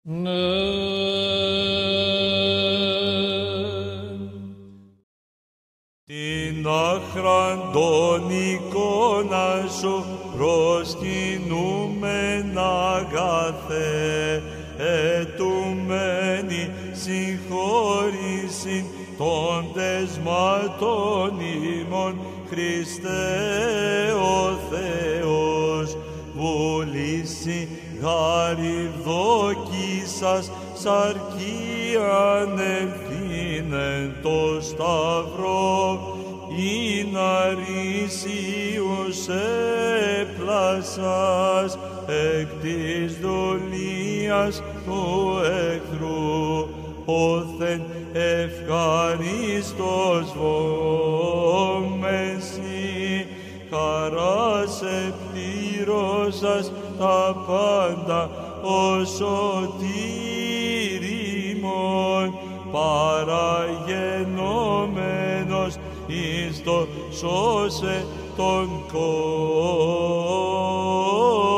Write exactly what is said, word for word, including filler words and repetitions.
Ναι. Την άχραντον εικόνα σου προσκυνούμεν αγαθέ, ετουμένη συγχώρησιν των δεσμάτων ημών, Χριστέ ο Θεός, βουλήσει γαριβδόκησας σαρκίαν ευθύνεν το σταυρό, ή να ρήσιους έπλασας εκ της δολίας του εχθρού, όθεν ευχαριστός βόμεση, χαράς επλήρωσας τα πάντα ο σωτήριμον, παραγενόμενος εις το σώσε τον κόσμο.